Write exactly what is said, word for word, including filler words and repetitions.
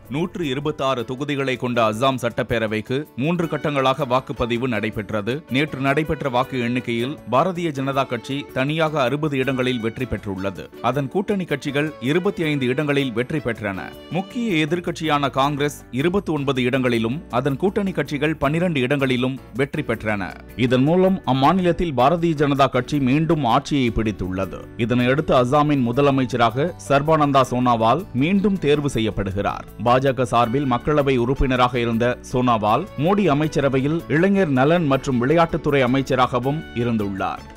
நூற்று இருபத்தாறு தொகுதிகளை கொண்ட அஸ்ஸாம் சட்டப்பேரவைக்கு மூன்று கட்டங்களாக வாக்குப்பதிவு நடைபெற்றது. நேற்று நடைபெற்ற வாக்கு எண்ணிக்கையில் பாரதிய ஜனதா கட்சி தனியாக அறுபது இடங்களில் வெற்றி பெற்றுள்ளது. அதன் கூட்டணி கட்சிகள் இருபத்தி ஐந்து இடங்களில் வெற்றி பெற்றன. முக்கிய எதிர்க்கட்சியான காங்கிரஸ் இருபத்தி ஒன்பது இடங்களிலும் அதன் கூட்டணி கட்சிகள் பன்னிரண்டு இடங்களிலும் வெற்றி பெற்றன. இதன் மூலம் அம்மாநிலத்தில் பாரதிய ஜனதா கட்சி மீண்டும் ஆட்சியை பிடித்துள்ளது. இதனையடுத்து அஸ்ஸாமின் முதலமைச்சராக சர்பானந்தா சோனாவால் மீண்டும் தேர்வு செய்யப்படுகிறார். பாஜக சார்பில் மக்களவை உறுப்பினராக இருந்த சோனாவால் மோடி அமைச்சரவையில் இளைஞர் நலன் மற்றும் விளையாட்டுத்துறை அமைச்சராகவும் இருந்துள்ளார்.